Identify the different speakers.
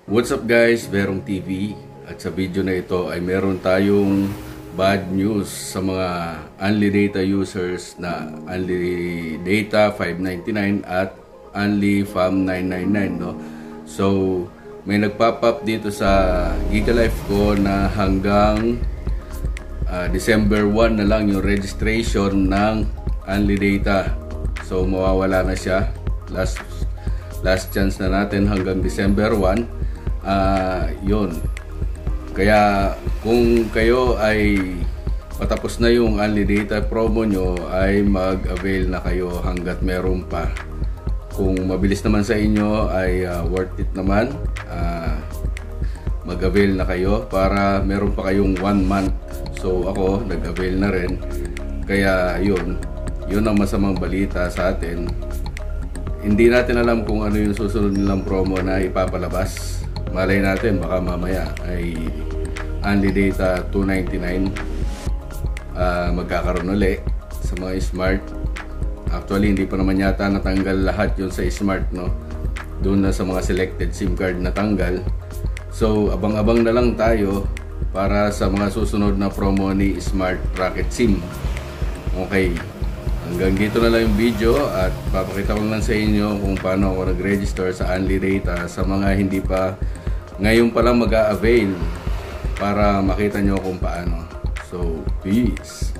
Speaker 1: What's up guys, Verong TV. At sa video na ito ay meron tayong bad news sa mga Only Data users na Only Data 599 at Only Fam 999, no? So may nagpop up dito sa Gigalife ko na hanggang December 1 na lang yung registration ng Only Data. So mawawala na siya. Last chance na natin hanggang December 1. Yun. Kaya kung kayo ay patapos na yung Only Data promo nyo, ay mag-avail na kayo hanggat meron pa. Kung mabilis naman sa inyo ay worth it naman, mag-avail na kayo para meron pa kayong 1 month. So ako nag-avail na rin. Kaya yun ang masamang balita sa atin. Hindi natin alam kung ano yung susunod nilang promo na ipapalabas. Malay natin baka mamaya ay Only Data 299 magkakaroon ulit sa mga smart. Actually hindi pa naman yata natanggal lahat yun sa smart, no? Doon na sa mga selected SIM card natanggal. So abang-abang na lang tayo para sa mga susunod na promo ni Smart Rocket SIM. Okay, hanggang dito na lang yung video at papakita ko lang sa inyo kung paano ako nag-register sa Only Data sa mga hindi pa ngayon pa lang mag-a-avail para makita nyo kung paano. So, peace!